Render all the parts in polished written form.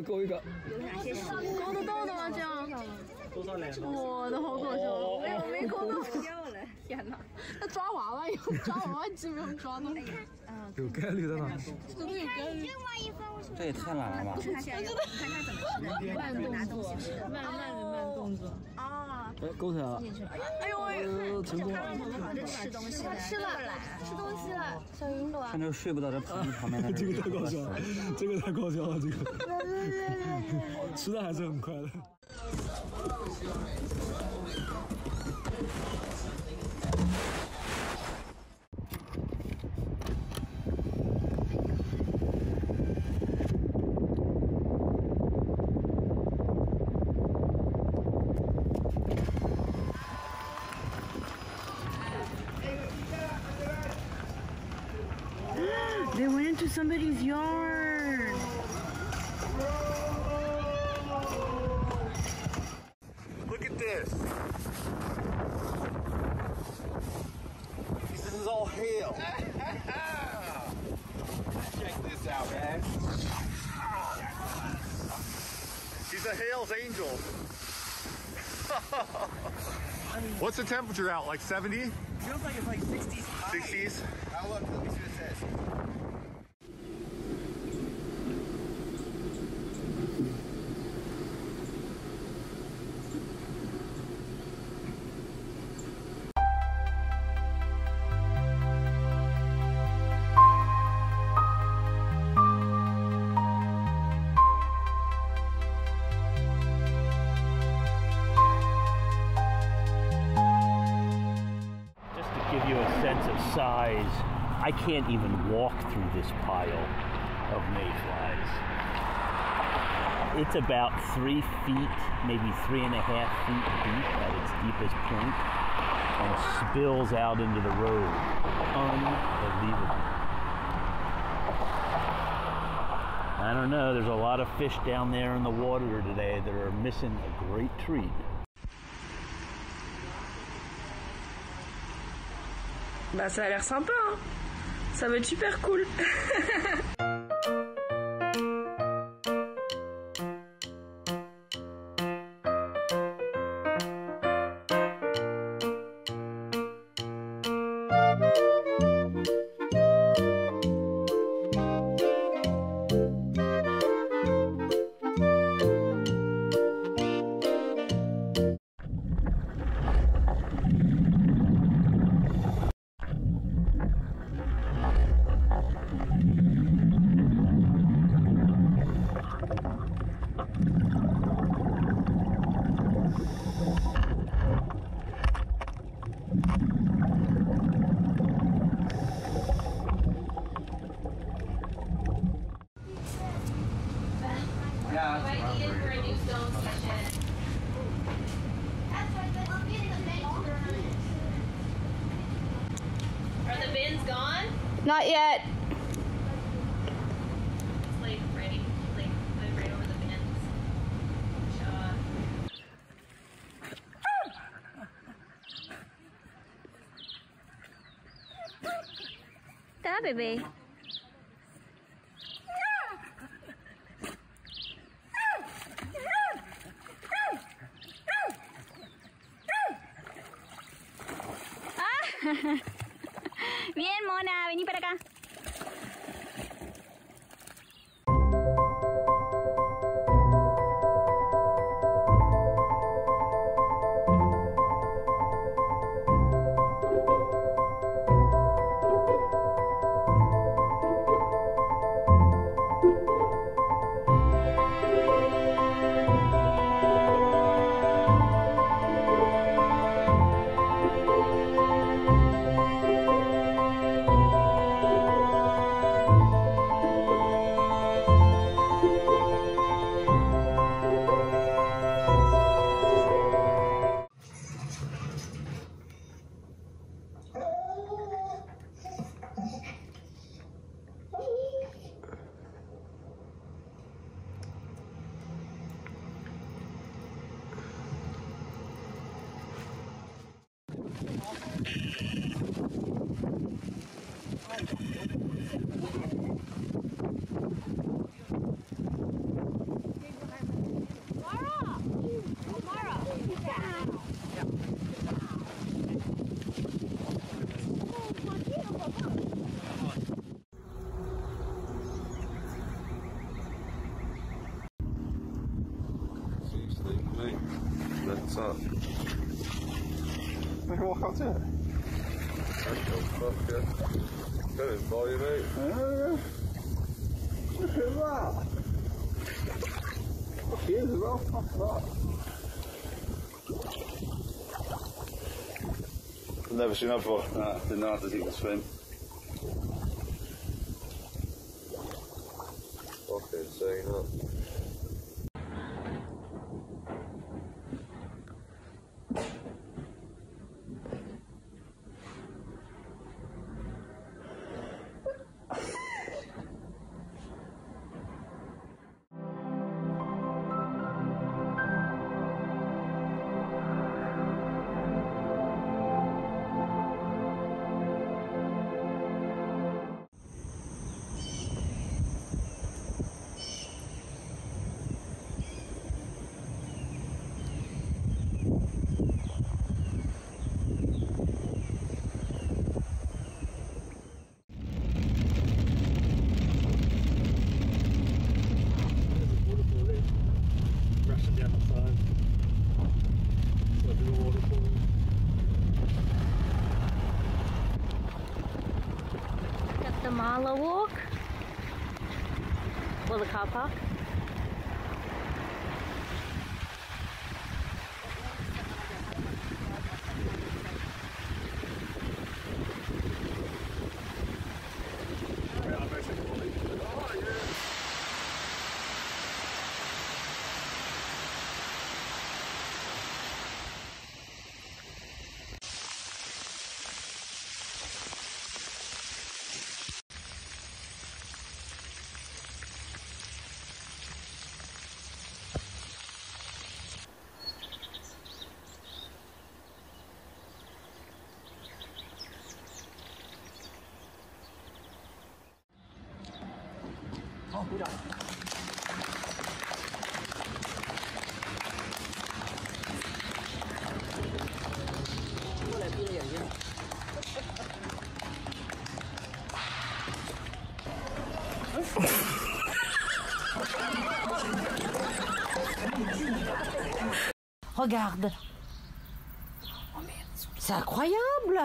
勾一个。 有哪些食物？ 勾得到的吗？这样？ 多少脸？ 我的好搞笑！我没勾到。 笑了，天哪！ 那抓娃娃用抓娃娃机没有抓到。 有概率的呢。 真的有概率。 这也太懒了吧！ 看他现在，你看他怎么吃的，慢拿东西吃的， 慢动作。 啊！ 勾起来了。 哎呦， 成功了。 忙着吃东西， 吃了，吃东西了，小云朵。 看这睡不到这旁边的。 这个太搞笑了，这个太搞笑了，这个。吃的还是很快的。 They went into somebody's yard. Look at this. This is all hail. Check this out, man. He's a hail's angel. What's the temperature out? Like 70? Feels like it's like 60s. 60s? Now look, let me see what it says. Give you a sense of size, I can't even walk through this pile of mayflies. It's about 3 feet, maybe 3.5 feet deep at its deepest point, and spills out into the road. Unbelievable. I don't know, there's a lot of fish down there in the water today that are missing a great treat. Bah ça a l'air sympa, hein. Ça va être super cool. Are the bins gone? Not yet. It's like ready, like put it right over the bins. Ta bébé. Bien, mona, vení para acá. What's up? Let me walk out to it. Got it for you, mate. Look at that. Look here as well. Look at that. I've never seen that before. Nah, didn't know how to take the swim. Fucking saying that. Got the Marla walk. Or the car park. Regarde. C'est incroyable.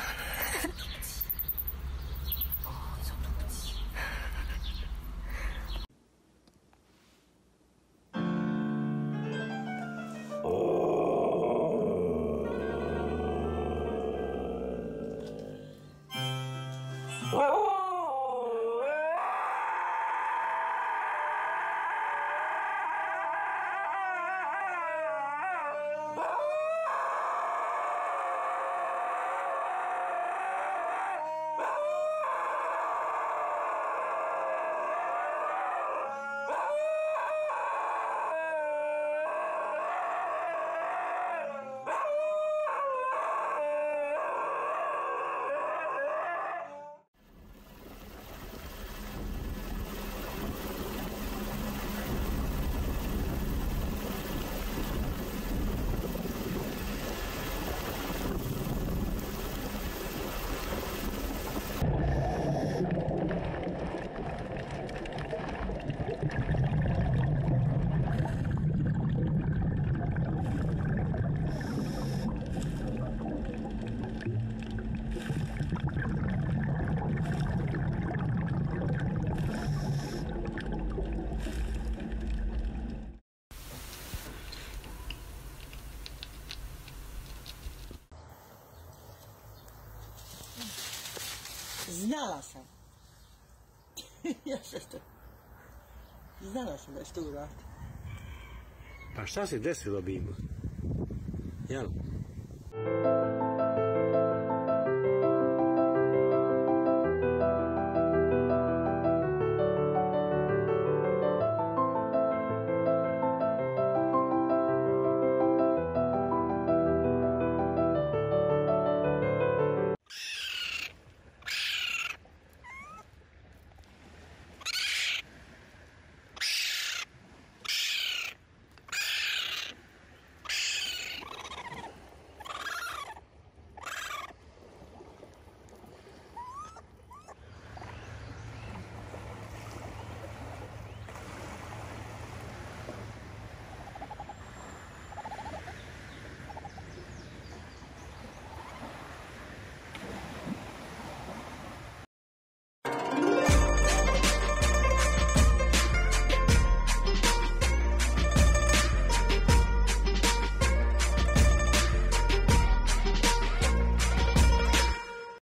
Znalazł sam. Jeszcze to. Znalazł da je što uradi. Pa šta se desilo, Bimo? Jel?